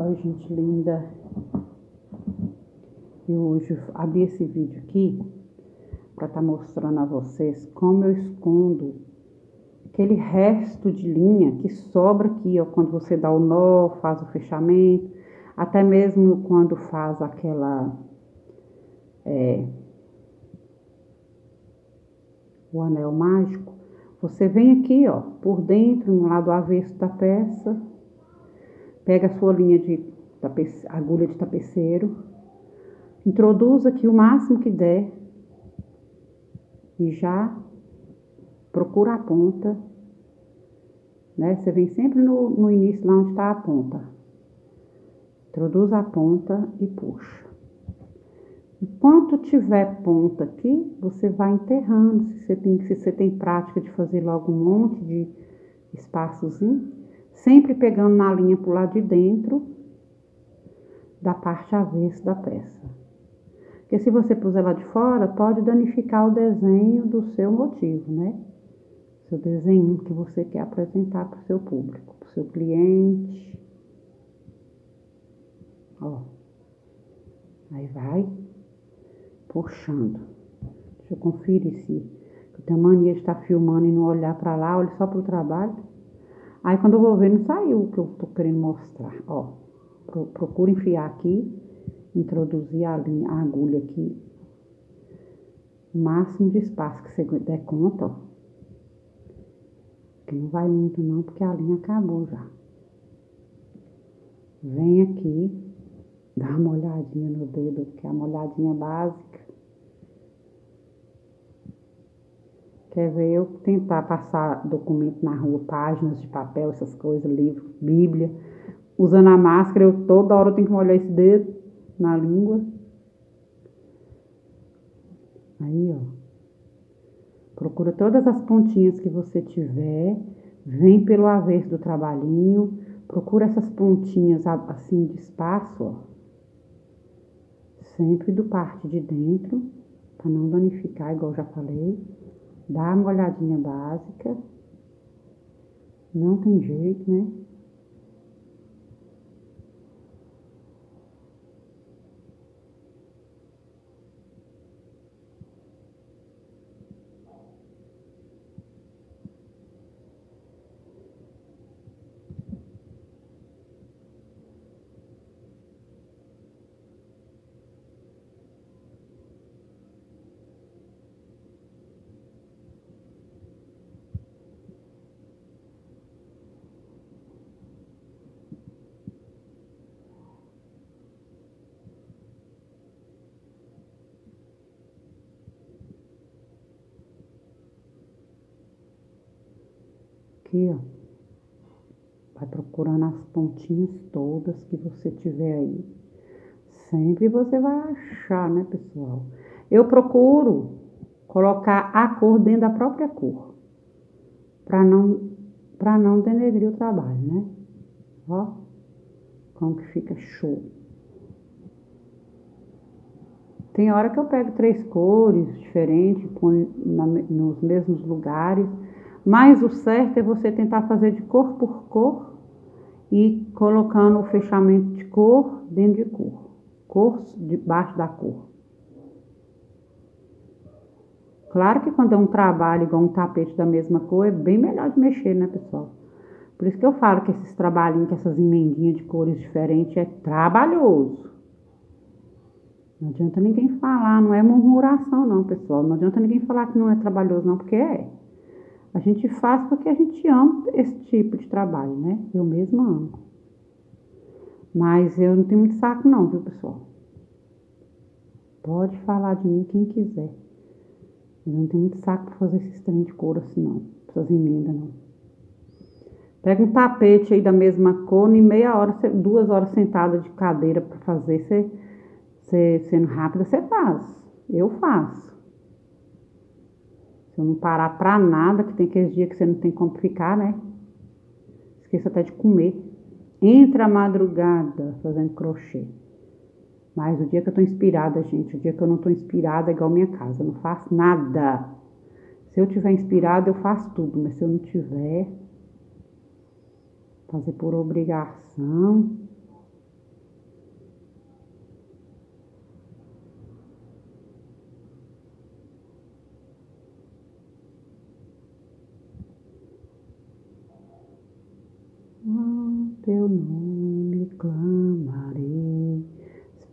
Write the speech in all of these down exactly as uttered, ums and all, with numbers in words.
Oi, gente linda. Eu hoje abri esse vídeo aqui para estar mostrando a vocês como eu escondo aquele resto de linha que sobra aqui, ó, quando você dá o nó, faz o fechamento, até mesmo quando faz aquela é, o anel mágico. Você vem aqui, ó, por dentro, no lado avesso da peça, pega a sua linha de tapece, agulha de tapeceiro, introduz aqui o máximo que der e já procura a ponta, né? Você vem sempre no, no início, lá onde está a ponta. Introduz a ponta e puxa. Enquanto tiver ponta aqui, você vai enterrando. Se você tem, se você tem prática de fazer logo um monte de espaçozinho, sempre pegando na linha pro lado de dentro da parte avessa da peça. Porque se você puser lá de fora, pode danificar o desenho do seu motivo, né? Seu desenho que você quer apresentar para o seu público, para o seu cliente. Ó. Aí vai puxando. Deixa eu conferir se eu tenho mania de estar filmando e não olhar para lá, olho só pro trabalho. Aí quando eu vou ver, não saiu o que eu tô querendo mostrar. Ó. Procura enfiar aqui, introduzir a linha, a agulha aqui, o máximo de espaço que você der conta, ó. Que não vai muito não, porque a linha acabou já. Vem aqui, dá uma olhadinha no dedo, que é uma olhadinha básica. Quer ver eu tentar passar documento na rua, páginas de papel, essas coisas, livro, bíblia. Usando a máscara, eu toda hora eu tenho que molhar esse dedo na língua. Aí, ó. Procura todas as pontinhas que você tiver, vem pelo avesso do trabalhinho, procura essas pontinhas assim de espaço, ó. Sempre do parte de dentro, para não danificar, igual eu já falei. Dá uma olhadinha básica. Não tem jeito, né? Aqui, ó. Vai procurando as pontinhas todas que você tiver aí. Sempre você vai achar, né, pessoal? Eu procuro colocar a cor dentro da própria cor. Pra não, pra não denegrir o trabalho, né? Ó. Como que fica show. Tem hora que eu pego três cores diferentes, ponho na, nos mesmos lugares. Mas o certo é você tentar fazer de cor por cor e colocando o fechamento de cor dentro de cor. Cor debaixo da cor. Claro que quando é um trabalho igual um tapete da mesma cor, é bem melhor de mexer, né, pessoal? Por isso que eu falo que esses trabalhinhos, que essas emendinhas de cores diferentes é trabalhoso. Não adianta ninguém falar, não é murmuração não, pessoal. Não adianta ninguém falar que não é trabalhoso não, porque é. A gente faz porque a gente ama esse tipo de trabalho, né? Eu mesma amo. Mas eu não tenho muito saco não, viu, pessoal? Pode falar de mim quem quiser. Eu não tenho muito saco para fazer esses trem de couro assim, não. Essas emendas, não. Pega um tapete aí da mesma cor, em meia hora, duas horas sentada de cadeira para fazer, você, você, sendo rápida, você faz. Eu faço. Se eu não parar pra nada, que tem aqueles dias que você não tem como ficar, né? Esqueça até de comer. Entra a madrugada fazendo crochê. Mas o dia que eu tô inspirada, gente, o dia que eu não tô inspirada é igual minha casa, eu não faço nada. Se eu tiver inspirada, eu faço tudo, mas se eu não tiver, fazer por obrigação,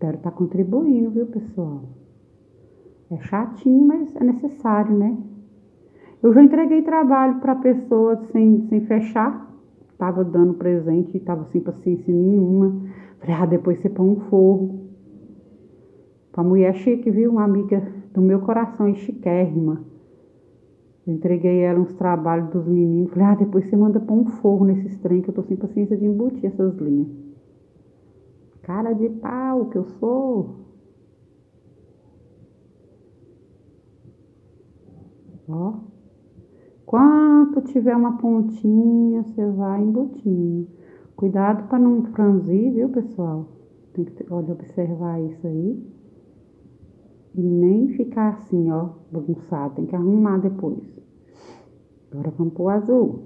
Espero estar contribuindo, viu, pessoal? É chatinho, mas é necessário, né? Eu já entreguei trabalho para pessoas sem, sem fechar. Tava dando presente e tava sem paciência nenhuma. Falei, ah, depois você põe um forro. Pra mulher chique, viu? Uma amiga do meu coração e chiquérrima. Eu entreguei ela uns trabalhos dos meninos. Falei, ah, depois você manda pôr um forro nesses trem que eu tô sem paciência de embutir essas linhas. Cara de pau que eu sou. Ó. Quanto tiver uma pontinha, você vai embutindo. Cuidado para não franzir, viu, pessoal? Tem que, olha, observar isso aí. E nem ficar assim, ó, bagunçado. Tem que arrumar depois. Agora vamos pro azul.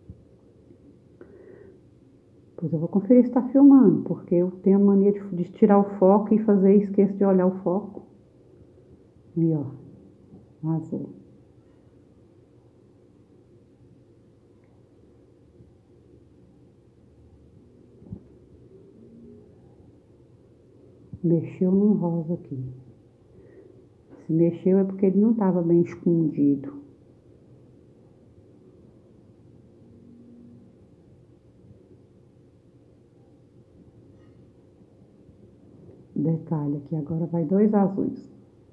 Pois eu vou conferir se tá filmando, porque eu tenho a mania de, de tirar o foco e fazer e esqueço de olhar o foco. E ó, o azul. Mexeu no rosa aqui. Se mexeu é porque ele não estava bem escondido. Detalhe aqui, agora vai dois azuis.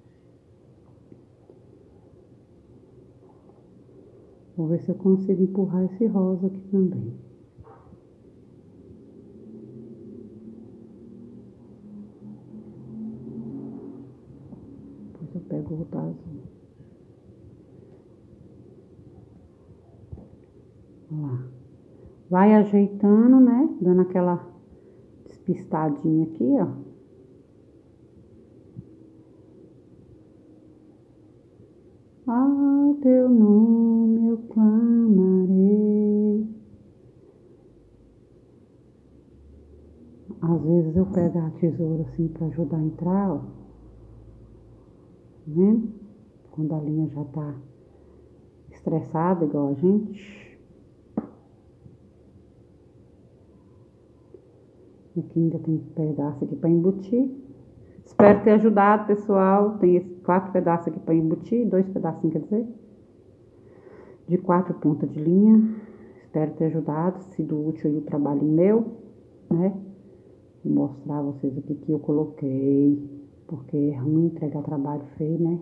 Vou ver se eu consigo empurrar esse rosa aqui também. Depois eu pego o outro azul. Olha lá. Vai ajeitando, né? Dando aquela despistadinha aqui, ó. Ao teu nome eu clamarei. Às vezes eu pego a tesoura assim para ajudar a entrar, ó. Tá vendo? Quando a linha já tá estressada, igual a gente. Aqui ainda tem pedaço aqui para embutir. Espero ter ajudado, pessoal. Tem esses quatro pedaços aqui para embutir, dois pedacinhos, quer dizer, de quatro pontas de linha. Espero ter ajudado, sido útil aí o trabalho meu, né? Vou mostrar a vocês aqui que eu coloquei, porque é ruim entregar trabalho feio, né?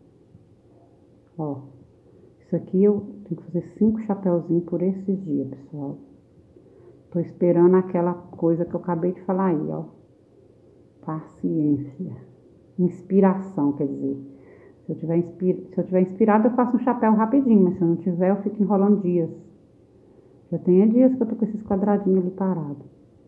Ó, isso aqui eu tenho que fazer cinco chapéuzinhos por esses dias, pessoal. Tô esperando aquela coisa que eu acabei de falar aí, ó. Paciência. Inspiração, quer dizer. Se eu tiver, inspir... se eu tiver inspirado, eu faço um chapéu rapidinho, mas se eu não tiver, eu fico enrolando dias. Já tem dias que eu tô com esses quadradinhos ali parados.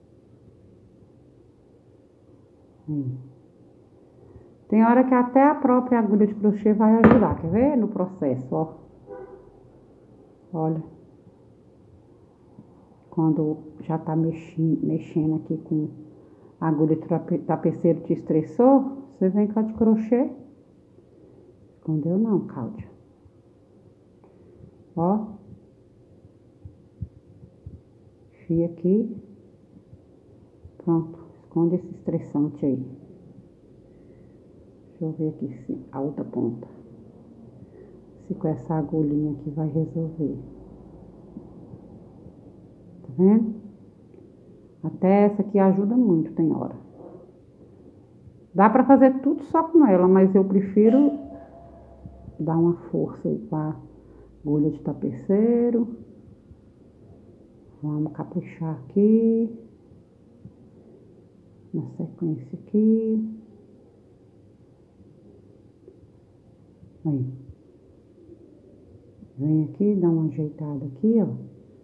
Hum. Tem hora que até a própria agulha de crochê vai ajudar, quer ver? No processo, ó. Olha. Quando já tá mexendo, mexendo aqui com a agulha de tapeceiro, te estressou, você vem com a de crochê. Escondeu não, Cláudia. Ó. Fia aqui. Pronto. Esconde esse estressante aí. Deixa eu ver aqui se a outra ponta. Se com essa agulhinha aqui vai resolver. Tá vendo? Até essa aqui ajuda muito, tem hora. Dá pra fazer tudo só com ela, mas eu prefiro dar uma força aí com a agulha de tapeceiro. Vamos caprichar aqui. Na sequência aqui. Aí. Vem aqui, dá uma ajeitada aqui, ó.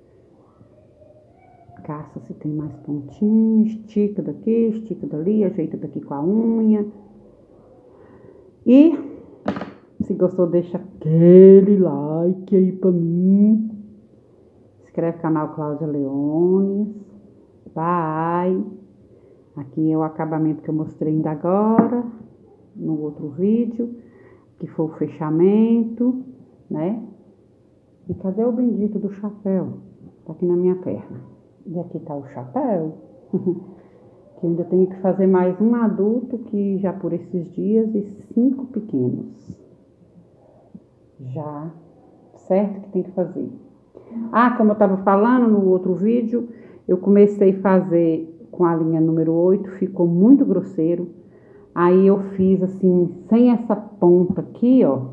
Caça se tem mais pontinho, estica daqui, estica dali, ajeita daqui com a unha. E se gostou, deixa aquele like aí pra mim. Inscreve no canal Cláudia Leones. Bye. Aqui é o acabamento que eu mostrei ainda agora, no outro vídeo, que foi o fechamento, né? E cadê o bendito do chapéu? Tá aqui na minha perna. E aqui tá o chapéu. Que eu ainda tenho que fazer mais um adulto que já por esses dias e cinco pequenos. Já, certo que tem que fazer. Ah, como eu estava falando no outro vídeo, eu comecei a fazer com a linha número oito, ficou muito grosseiro. Aí eu fiz assim, sem essa ponta aqui, ó.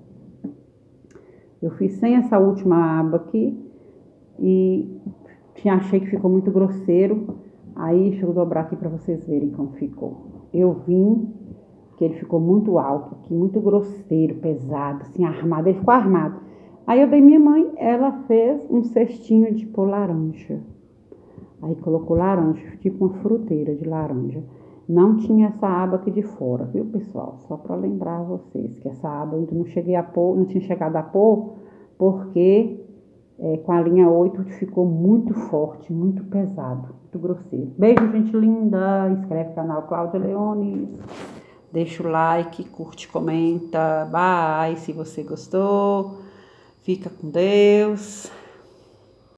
Eu fiz sem essa última aba aqui e tinha, achei que ficou muito grosseiro. Aí, deixa eu dobrar aqui para vocês verem como ficou. Eu vim, que ele ficou muito alto aqui, muito grosseiro, pesado, assim, armado. Ele ficou armado. Aí eu dei minha mãe, ela fez um cestinho de pôr laranja. Aí colocou laranja, tipo uma fruteira de laranja. Não tinha essa aba aqui de fora, viu, pessoal? Só para lembrar vocês que essa aba eu ainda não cheguei a pôr, não tinha chegado a pôr, porque é, com a linha oito ficou muito forte, muito pesado, muito grosseiro. Beijo, gente linda. Inscreve no canal Cláudia Leones. Deixa o like, curte, comenta. Bye, se você gostou. Fica com Deus.